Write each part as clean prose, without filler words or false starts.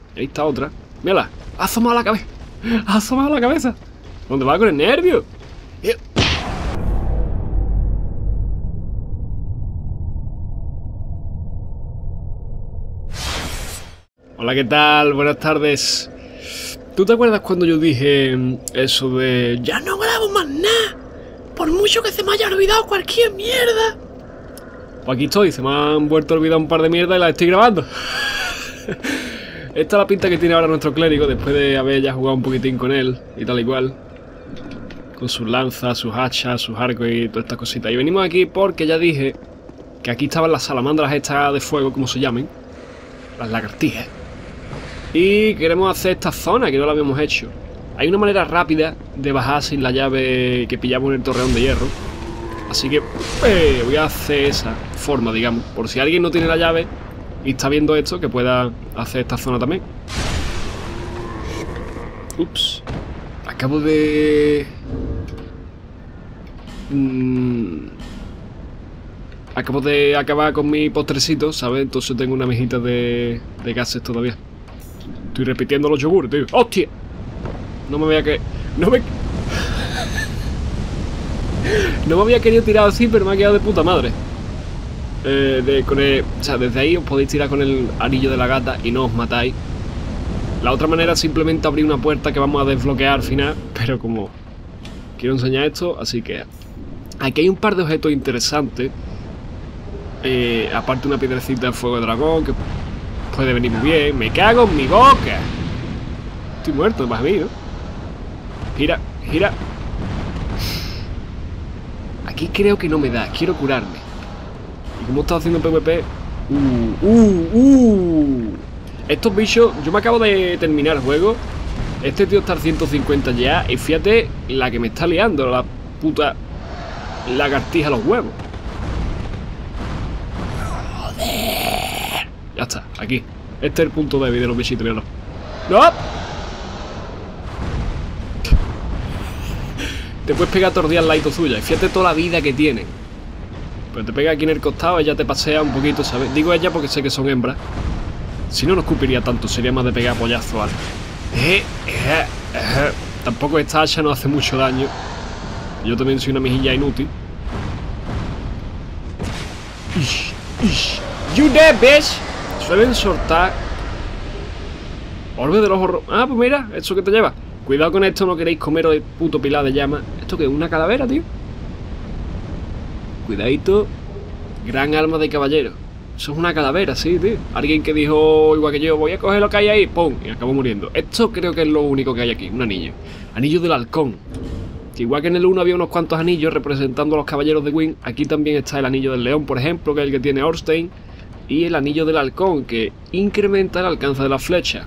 Ahí está otra. Mírala. Ha asomado la cabeza. Ha asomado la cabeza. ¿Dónde va con el nervio? Hola, ¿qué tal? Buenas tardes. ¿Tú te acuerdas cuando yo dije eso de ya no grabo más nada? Por mucho que se me haya olvidado cualquier mierda. Pues aquí estoy, se me han vuelto a olvidar un par de mierdas y las estoy grabando. Esta es la pinta que tiene ahora nuestro clérigo después de haber ya jugado un poquitín con él y tal y cual. Con sus lanzas, sus hachas, sus arcos y todas estas cositas. Y venimos aquí porque ya dije que aquí estaban las salamandras estas de fuego, como se llamen. Las lagartijas. Y queremos hacer esta zona que no la habíamos hecho. Hay una manera rápida de bajar sin la llave que pillamos en el torreón de hierro. Así que voy a hacer esa forma, digamos. Por si alguien no tiene la llave y está viendo esto, que pueda hacer esta zona también. Ups. Acabo de... Acabo de acabar con mi postrecito, ¿sabes? Entonces tengo una mejita de gases todavía. Estoy repitiendo los yogures, tío. ¡Hostia! No me vea que... No me había querido tirar así, pero me ha quedado de puta madre. O sea, desde ahí os podéis tirar con el anillo de la gata y no os matáis. La otra manera es simplemente abrir una puerta que vamos a desbloquear al final. Pero como quiero enseñar esto, así que... Aquí hay un par de objetos interesantes. Aparte una piedrecita de fuego de dragón que puede venir muy bien. ¡Me cago en mi boca! Estoy muerto, más a mí, ¿no? Gira, gira. Aquí creo que no me da, quiero curarme. Y como he estado haciendo PvP... Estos bichos... Yo me acabo de terminar el juego. Este tío está al 150 ya. Y fíjate la que me está liando, la puta lagartija a los huevos. Joder. Ya está, aquí. Este es el punto débil de los bichitos, míralo. ¡No! Te puedes pegar tordillas al ladito suya. Y fíjate toda la vida que tienen. Pero te pega aquí en el costado, ella te pasea un poquito, ¿sabes? Digo ella porque sé que son hembras. Si no, no escupiría tanto, sería más de pegar pollazo algo. Tampoco esta hacha no hace mucho daño. Yo también soy una mejilla inútil. You dead, bitch. Suelen soltar orbe del ojo. Ah, pues mira, eso que te lleva. Cuidado con esto, no queréis comeros de puto pilar de llama. ¿Esto qué es? ¿Una calavera, tío? Cuidadito. Gran alma de caballero. Eso es una calavera, sí, tío. Alguien que dijo, igual que yo, voy a coger lo que hay ahí, ¡pum! Y acabó muriendo. Esto creo que es lo único que hay aquí, un anillo. Anillo del halcón. Que igual que en el 1 había unos cuantos anillos representando a los caballeros de Gwyn, aquí también está el anillo del león, por ejemplo, que es el que tiene Orstein. Y el anillo del halcón, que incrementa el alcance de la flecha.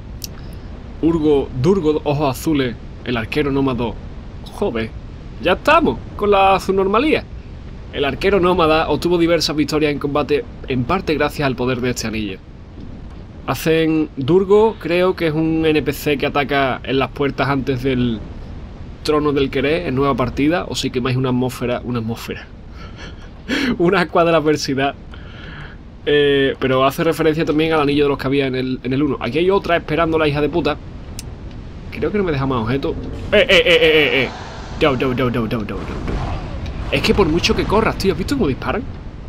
Durgo, ojos azules, el arquero nómada. Joder, ya estamos con la subnormalía. El arquero nómada obtuvo diversas victorias en combate, en parte gracias al poder de este anillo. Durgo, creo que es un NPC que ataca en las puertas antes del trono del querer, en nueva partida, o si quemáis una atmósfera, una ascua de la adversidad. Pero hace referencia también al anillo de los que había en el 1. Aquí hay otra esperando la hija de puta. Creo que no me deja más objetos. Es que por mucho que corras, tío, ¿has visto cómo disparan?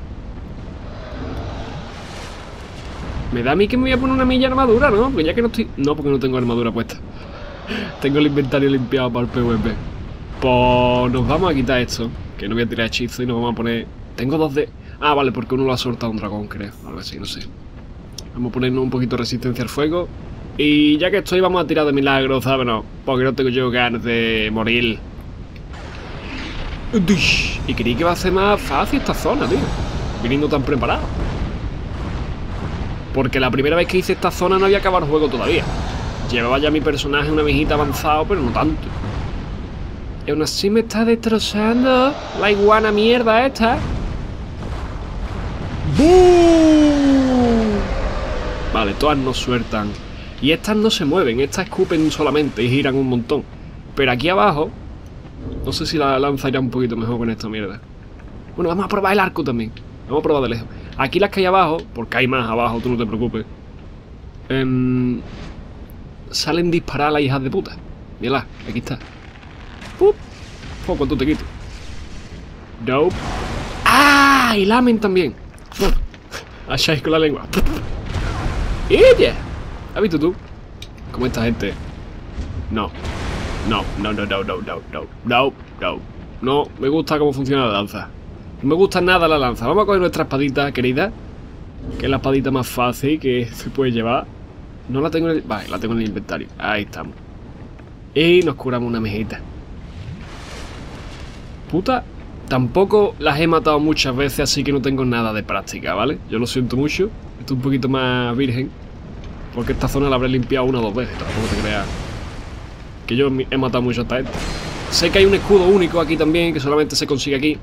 Me da a mí que me voy a poner una milla armadura, ¿no? Porque ya que no estoy... No, porque no tengo armadura puesta. Tengo el inventario limpiado para el PvP. Pues nos vamos a quitar esto, que no voy a tirar hechizo y nos vamos a poner... Tengo 2 de... Ah, vale, porque uno lo ha soltado un dragón, creo. Algo así, no sé. Vamos a ponernos un poquito de resistencia al fuego. Y ya que estoy, vamos a tirar de milagro, ¿sabes? No, porque no tengo yo ganas de morir. Y creí que iba a ser más fácil esta zona, tío. Viniendo tan preparado. Porque la primera vez que hice esta zona no había acabado el juego todavía. Llevaba ya mi personaje una mejita avanzado, pero no tanto. Y aún así me está destrozando la iguana mierda esta. ¡Bum! Vale, todas no sueltan. Y estas no se mueven, estas escupen solamente y giran un montón. Pero aquí abajo... No sé si la lanza irá un poquito mejor con esta mierda. Bueno, vamos a probar el arco también. Vamos a probar de lejos. Aquí las que hay abajo, porque hay más abajo, tú no te preocupes. salen disparar las hijas de puta. Mírala, aquí está. ¡Pup! ¿Cuánto te quito? Nope. ¡Ah! Y lamen también. Asháis con la lengua. ¡Ella! ¿Has visto tú? Como esta gente. No. No, no, no, no, no, no, no, no, no. No me gusta cómo funciona la lanza. No me gusta nada la lanza. Vamos a coger nuestra espadita, querida. Que es la espadita más fácil que se puede llevar. No la tengo en el... Vale, la tengo en el inventario. Ahí estamos. Y nos curamos una mejita. Puta, tampoco las he matado muchas veces, así que no tengo nada de práctica, ¿vale? Yo lo siento mucho. Estoy un poquito más virgen. Porque esta zona la habré limpiado una o dos veces. Tampoco te creas que yo he matado mucho a esta gente. Sé que hay un escudo único aquí también, que solamente se consigue aquí.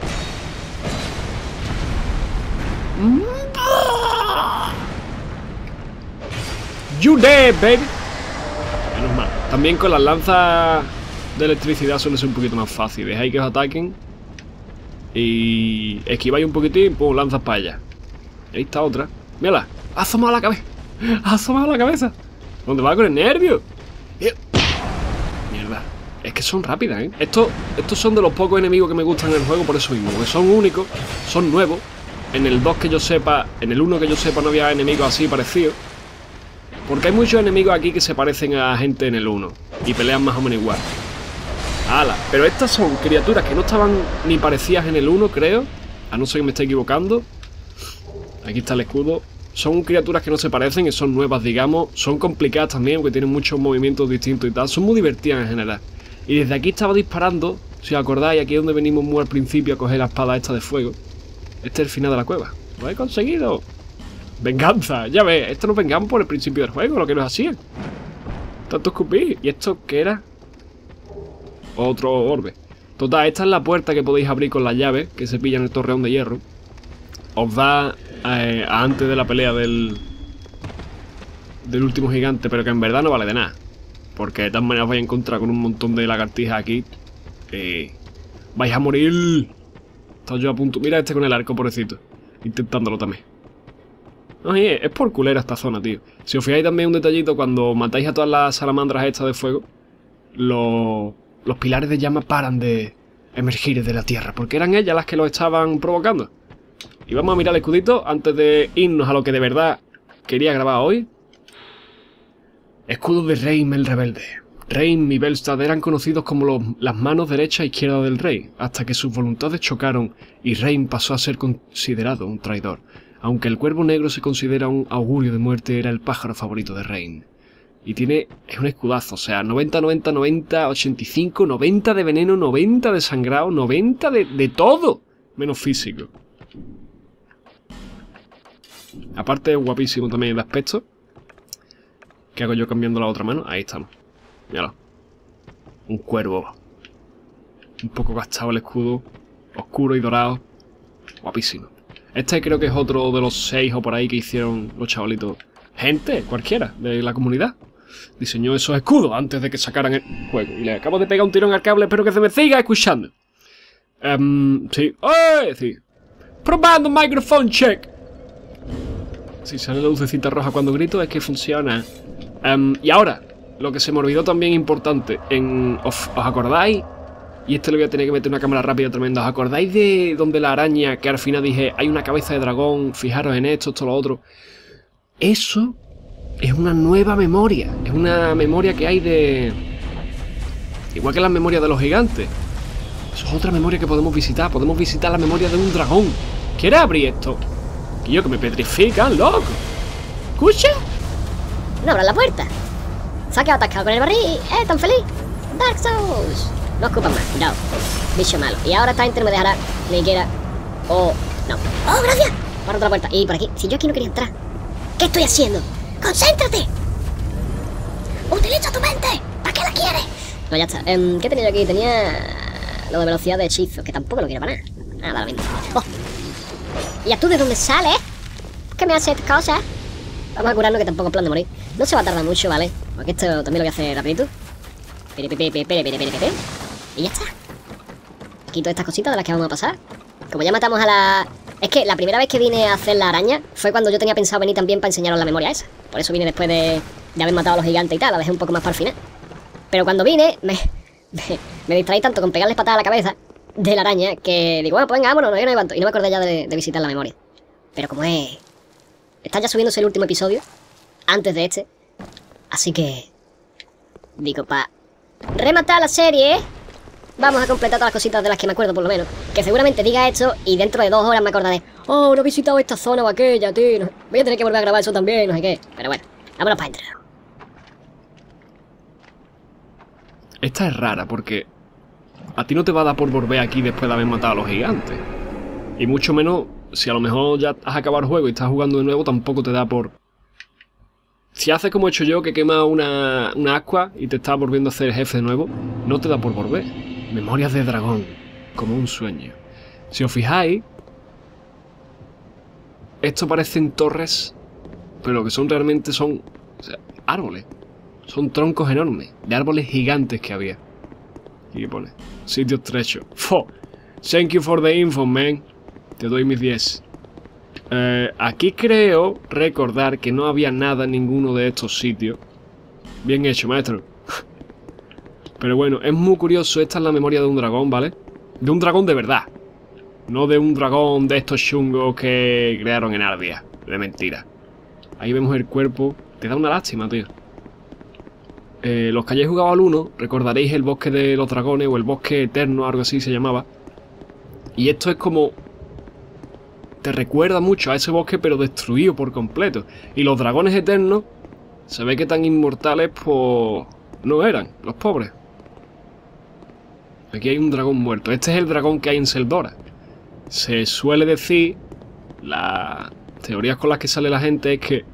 You dead, baby. Menos mal. También con las lanzas de electricidad suele ser un poquito más fácil. Dejáis que os ataquen y esquiváis un poquitín, pues lanzas para allá. Ahí está otra. Mírala. Ha asomado la cabeza. Ha asomado la cabeza. ¿Dónde va con el nervio? Mierda. Es que son rápidas, ¿eh? Estos son de los pocos enemigos que me gustan en el juego por eso mismo. Porque son únicos, son nuevos. En el 2 que yo sepa, en el 1 que yo sepa no había enemigos así parecidos. Porque hay muchos enemigos aquí que se parecen a gente en el 1 y pelean más o menos igual. ¡Hala! Pero estas son criaturas que no estaban ni parecidas en el 1, creo. A no ser que me esté equivocando. Aquí está el escudo. Son criaturas que no se parecen y son nuevas, digamos. Son complicadas también porque tienen muchos movimientos distintos y tal. Son muy divertidas en general. Y desde aquí estaba disparando. Si os acordáis, aquí es donde venimos muy al principio a coger la espada esta de fuego. Este es el final de la cueva. ¡Lo he conseguido! Venganza, ya ves, esto nos vengamos por el principio del juego, lo que nos hacían. Tanto escupir. ¿Y esto qué era? Otro orbe. Total, esta es la puerta que podéis abrir con la llave, que se pilla en el torreón de hierro. Os da antes de la pelea del último gigante, pero que en verdad no vale de nada. Porque de todas maneras os vais a encontrar con un montón de lagartijas aquí. Vais a morir. Estoy yo a punto. Mira este con el arco, pobrecito. Intentándolo también. Oye, es por culera esta zona, tío. Si os fijáis también un detallito, cuando matáis a todas las salamandras estas de fuego, los pilares de llama paran de emergir de la tierra, porque eran ellas las que lo estaban provocando. Y vamos a mirar el escudito antes de irnos a lo que de verdad quería grabar hoy. Escudo de Reim el Rebelde. Reim y Belstad eran conocidos como las manos derecha e izquierda del rey, hasta que sus voluntades chocaron y Reim pasó a ser considerado un traidor. Aunque el cuervo negro se considera un augurio de muerte, era el pájaro favorito de Reim. Y es un escudazo, o sea, 90, 90, 90, 85, 90 de veneno, 90 de sangrado, 90 de todo, menos físico. Aparte es guapísimo también el aspecto. ¿Qué hago yo cambiando la otra mano? Ahí estamos. Míralo. Un cuervo. Un poco gastado el escudo. Oscuro y dorado. Guapísimo. Este creo que es otro de los 6 o por ahí que hicieron los chavalitos. Gente, cualquiera, de la comunidad. Diseñó esos escudos antes de que sacaran el juego. Y le acabo de pegar un tirón al cable, espero que se me siga escuchando. Sí. ¡Ay! Sí. Probando microphone check. Si sale la lucecita roja cuando grito es que funciona. Y ahora, lo que se me olvidó también importante. ¿Os acordáis? Y le voy a tener que meter una cámara rápida tremenda. ¿Os acordáis de donde la araña, que al final dije, hay una cabeza de dragón, fijaros en esto, lo otro? Eso es una nueva memoria. Es una memoria que hay de... Igual que las memorias de los gigantes. Eso es otra memoria que podemos visitar. Podemos visitar la memoria de un dragón. ¿Quieres abrir esto? Que yo que me petrifican, loco. ¿Escucha? No abras la puerta. Se ha quedado atascado con el barril. Tan feliz. Dark Souls. No escupan más, cuidado. Bicho malo. Y ahora esta gente no me dejará ni siquiera. Oh, no. Oh, gracias. Para otra puerta. Y por aquí. Si yo aquí no quería entrar. ¿Qué estoy haciendo? ¡Concéntrate! ¡Utiliza tu mente! ¿Para qué la quieres? No, ya está. ¿Qué tenía yo aquí? Tenía lo de velocidad de hechizo, que tampoco lo quiero para nada. Nada, la mente. Oh. ¿Y a tú de dónde sales? ¿Qué me haces estas cosas? Vamos a curarnos que tampoco es plan de morir. No se va a tardar mucho, ¿vale? Porque esto también lo voy a hacer rapidito. Y ya está. Quito estas cositas de las que vamos a pasar. Como ya matamos a la... Es que la primera vez que vine a hacer la araña fue cuando yo tenía pensado venir también para enseñaros la memoria esa. Por eso vine después de haber matado a los gigantes y tal, la dejé un poco más para el final. Pero cuando vine, me distraí tanto con pegarles patadas a la cabeza de la araña que digo, bueno, pues venga, vámonos, no levanto. Y no me acordé ya de visitar la memoria. Pero como está ya subiéndose el último episodio, antes de este, así que digo, para rematar la serie, vamos a completar todas las cositas de las que me acuerdo por lo menos. Que seguramente diga esto y dentro de 2 horas me acordaré, oh, no he visitado esta zona o aquella, tío. Voy a tener que volver a grabar eso también, no sé qué. Pero bueno, vámonos para adentro. Esta es rara porque a ti no te va a dar por volver aquí después de haber matado a los gigantes. Y mucho menos si a lo mejor ya has acabado el juego y estás jugando de nuevo, tampoco te da por... Si haces como he hecho yo, que quema una ascua y te estás volviendo a hacer jefe de nuevo, no te da por volver. Memorias de dragón, como un sueño. Si os fijáis, esto parecen torres, pero lo que son realmente son árboles. Son troncos enormes, de árboles gigantes que había. Y pone, sitio estrecho. ¡Fo! Thank you for the info, man. Te doy mis 10. Aquí creo recordar que no había nada en ninguno de estos sitios. Bien hecho, maestro. Pero bueno, es muy curioso. Esta es la memoria de un dragón, ¿vale? De un dragón de verdad. No de un dragón de estos chungos que crearon en Ardia. De mentira. Ahí vemos el cuerpo. Te da una lástima, tío. Los que hayáis jugado al 1, recordaréis el bosque de los dragones o el bosque eterno, algo así se llamaba. Y esto es como... te recuerda mucho a ese bosque, pero destruido por completo. Y los dragones eternos, se ve que tan inmortales, pues... no eran, los pobres. Aquí hay un dragón muerto. Este es el dragón que hay en Seldora. Se suele decir, las teorías con las que sale la gente es que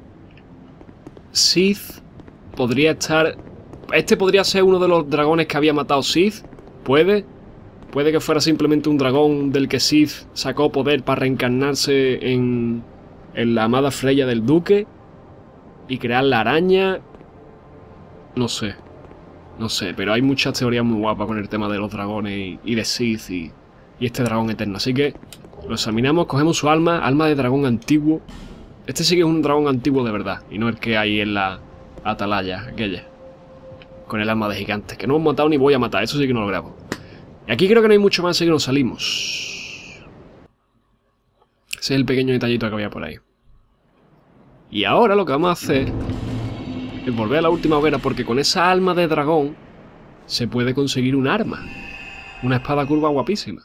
Sith podría estar... este podría ser uno de los dragones que había matado Sith. Puede que fuera simplemente un dragón del que Sith sacó poder para reencarnarse en la amada Freya del Duque y crear la araña. No sé, pero hay muchas teorías muy guapas con el tema de los dragones y de Sith y este dragón eterno. Así que lo examinamos, cogemos su alma de dragón antiguo. Este sí que es un dragón antiguo de verdad y no el que hay en la atalaya aquella con el alma de gigantes, que no hemos matado ni voy a matar, eso sí que no lo grabo. Y aquí creo que no hay mucho más, así que nos salimos. Ese es el pequeño detallito que había por ahí. Y ahora lo que vamos a hacer es volver a la última hoguera, porque con esa alma de dragón se puede conseguir un arma. Una espada curva guapísima.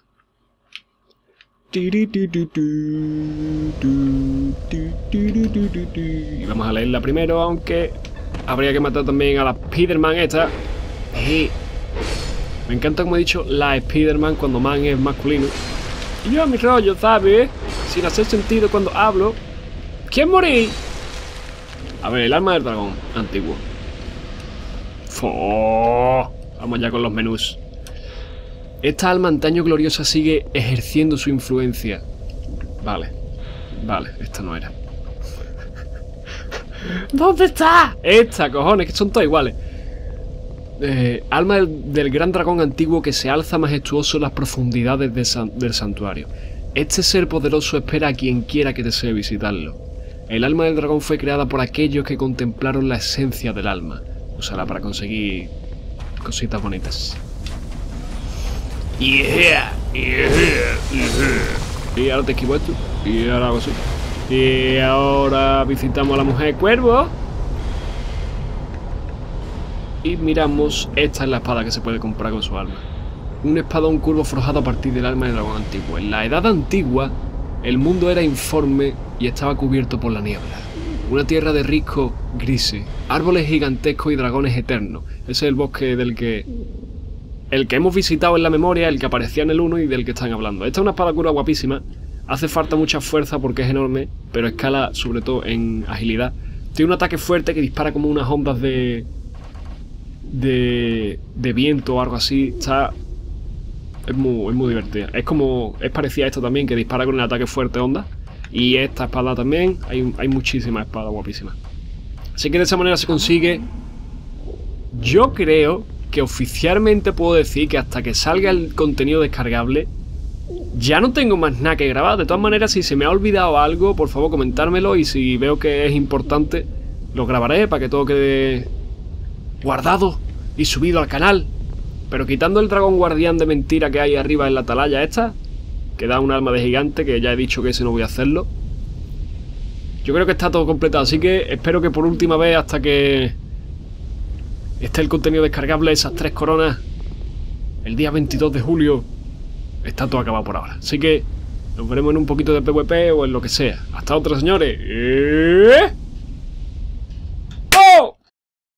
Y vamos a leerla primero, aunque habría que matar también a la Spiderman esta. Me encanta, como he dicho, la Spiderman cuando man es masculino. Y yo a mi rollo, ¿sabes? Sin hacer sentido cuando hablo. ¿Quién morí? A ver, el alma del dragón antiguo. Vamos ya con los menús. Esta alma antaño gloriosa sigue ejerciendo su influencia. Vale, esta no era. ¿Dónde está? Esta, cojones, que son todas iguales. Alma del gran dragón antiguo que se alza majestuoso en las profundidades del santuario. Este ser poderoso espera a quien quiera que desee visitarlo. El alma del dragón fue creada por aquellos que contemplaron la esencia del alma. Úsala para conseguir cositas bonitas. Y ahora te esquivo esto. Y ahora hago así. Y ahora visitamos a la mujer cuervo. Y miramos, esta es la espada que se puede comprar con su alma. Un espadón curvo forjado a partir del alma del dragón antiguo. En la edad antigua, el mundo era informe y estaba cubierto por la niebla. Una tierra de riscos grises, árboles gigantescos y dragones eternos. Ese es el bosque el que hemos visitado en la memoria, el que aparecía en el 1 y del que están hablando. Esta es una espada curva guapísima. Hace falta mucha fuerza porque es enorme, pero escala sobre todo en agilidad. Tiene un ataque fuerte que dispara como unas ondas de viento o algo así. Es muy divertida. Es parecida a esto también, que dispara con un ataque fuerte onda. Y esta espada también. Hay muchísimas espadas guapísimas. Así que de esa manera se consigue. Yo creo que oficialmente puedo decir que hasta que salga el contenido descargable ya no tengo más nada que grabar. De todas maneras, si se me ha olvidado algo, por favor comentármelo. Y si veo que es importante, lo grabaré para que todo quede guardado y subido al canal. Pero quitando el dragón guardián de mentira que hay arriba en la atalaya esta, que da un alma de gigante, que ya he dicho que ese no voy a hacerlo, yo creo que está todo completado. Así que espero que por última vez, hasta que esté el contenido descargable, esas 3 coronas, el día 22 de julio, está todo acabado por ahora. Así que nos veremos en un poquito de PvP o en lo que sea. Hasta otra, señores.